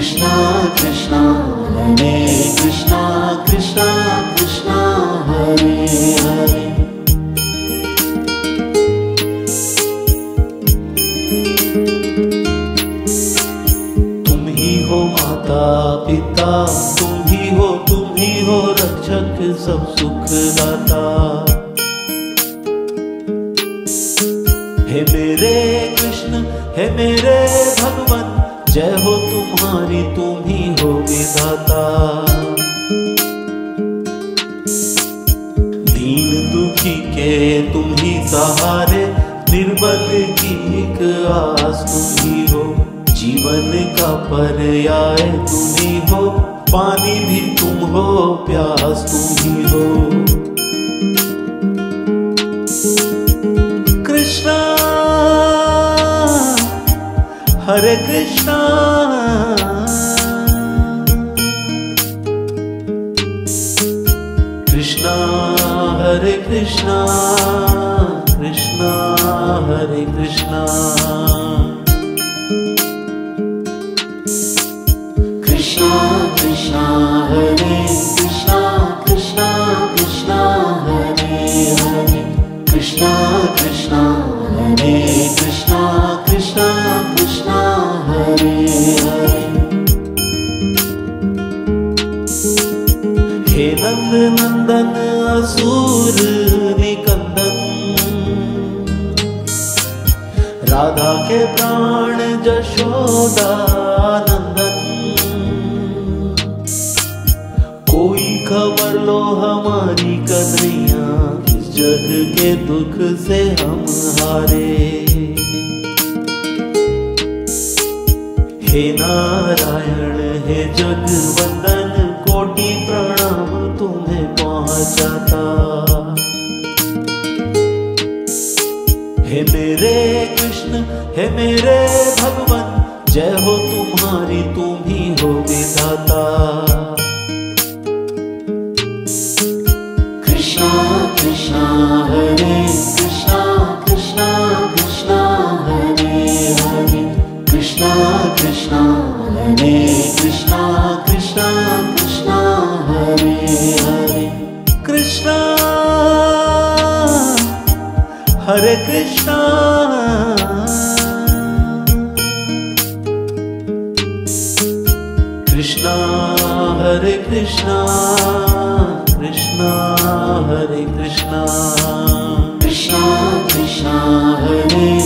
कृष्णा कृष्णा हरे कृष्णा कृष्णा कृष्णा हरे हरे। तुम ही हो माता पिता, तुम ही हो रक्षक सब सुख दाता। हे मेरे कृष्ण हे मेरे भगवान, जय हो तुम्हारी, तुम ही हो विधाता। दीन दुखी के तुम ही सहारे, निर्बल की एक आस तुम ही हो। जीवन का पर्याय तुम ही हो, पानी भी तुम हो, प्यास तुम ही हो। कृष्णा हरे कृष्णा कृष्णा हरे कृष्णा कृष्णा हरे कृष्णा। कृष्णा कृष्णा हरे कृष्णा कृष्णा कृष्णा हरे हरे। कृष्णा कृष्णा हरे कृष्णा कृष्णा कृष्णा हरे हरे। हे नंद नंदन असुर निकंदन, राधा के प्राण जशोदा नंदन। कोई खबर लो हमारी कन्हैया, इस जग के दुख से हम हारे। हे नारायण हे जगवंदन, कोटि प्रणाम तुम्हें पहुंचाता। हे मेरे कृष्ण हे मेरे भगवान, जय हो तुम्हारी, तुम ही हो विधाता। कृष्णा कृष्णा हरे कृष्णा कृष्णा कृष्णा हरे हरे। कृष्णा कृष्णा हरे कृष्णा कृष्णा कृष्णा हरे हरे। कृष्णा हरे कृष्णा कृष्णा हरे कृष्णा कृष्णा हरे कृष्णा। कृष्णा कृष्णा हरे